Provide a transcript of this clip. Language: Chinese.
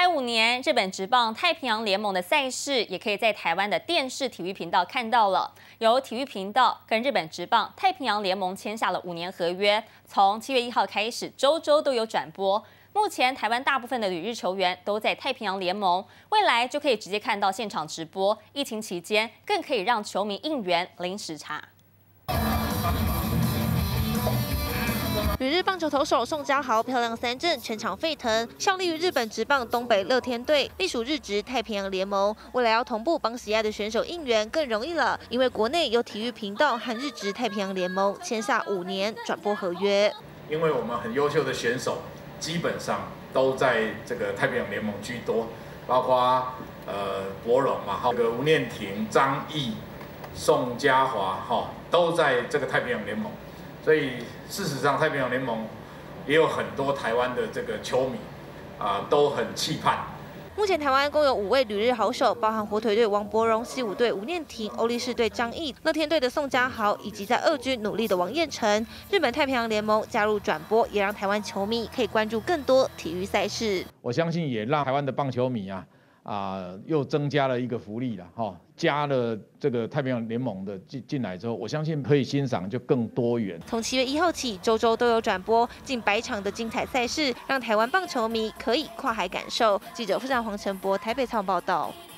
5年，日本职棒太平洋联盟的赛事也可以在台湾的电视体育频道看到了。由体育频道跟日本职棒太平洋联盟签下了5年合约，从7月1号开始，周周都有转播。目前台湾大部分的旅日球员都在太平洋联盟，未来就可以直接看到现场直播。疫情期间，更可以让球迷应援零时差。 旅日棒球投手宋家豪漂亮3振，全场沸腾，效力于日本职棒东北乐天队，隶属日职太平洋联盟。未来要同步帮喜爱的选手应援更容易了，因为国内有体育频道和日职太平洋联盟签下5年转播合约。 因为我们很优秀的选手，基本上都在这个太平洋联盟居多，包括柏荣嘛，这个吴念庭、张毅、宋家华，都在这个太平洋联盟。 所以事实上，太平洋联盟也有很多台湾的这个球迷都很期盼。 目前台湾共有5位旅日好手，包含火腿队王柏荣、西武队吴念庭、欧力士队张毅、乐天队的宋家豪，以及在2军努力的王彦辰。日本太平洋联盟加入转播，也让台湾球迷可以关注更多体育赛事。 我相信也让台湾的棒球迷又增加了一个福利了加了这个太平洋联盟的进来之后，我相信可以欣赏就更多元。 从7月1号起，周周都有转播近100场的精彩赛事，让台湾棒球迷可以跨海感受。记者傅占黄晨博台北采访报道。